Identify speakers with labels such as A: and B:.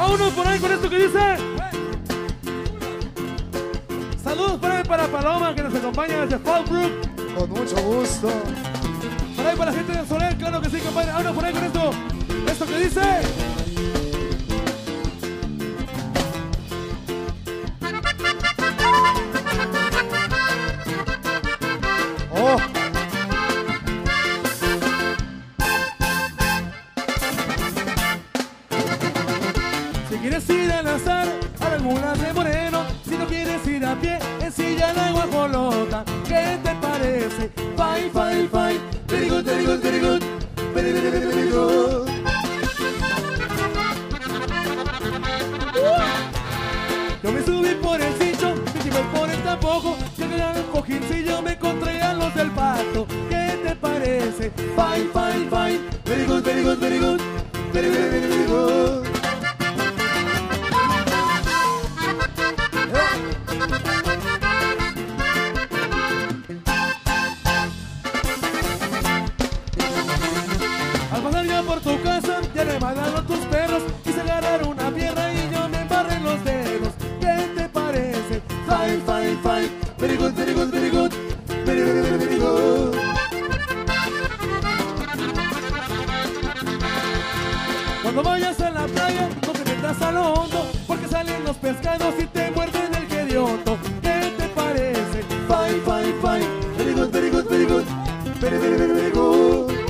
A: Vámonos por ahí con esto que dice. Saludos por ahí para Paloma que nos acompaña desde Fallbrook.
B: Con mucho gusto.
A: Por ahí para la gente de Soler, claro que sí, compadre. Vámonos por ahí con esto. Esto que dice.
B: Oh.
A: Si quieres ir al azar a la laguna de Moreno, si no quieres ir a pie, en silla la guajolota, ¿qué te parece? Fine, fine, fine, very good, very good, very good, very, very, very, very good. Yo me subí por el sitio, me llevé por el tampoco, llegué al cojincillo, me encontré a los del pato, ¿qué te parece? Fine, fine, fine, very good, very good, very good, very, very, very, very good. Al pasar ya por tu casa, ya le mandaron tus perros, quise agarrar una pierna y yo me embarré los dedos. ¿Qué te parece? Fine, fine, fine, very good, very good, very good, very, very, very, very good. Cuando vayas a la playa, no te metas a lo hondo, porque salen los pescados y te muerden el hediondo. ¿Qué te parece? Fine, fine, fine, very good, very good, very good, very, very, very, very good.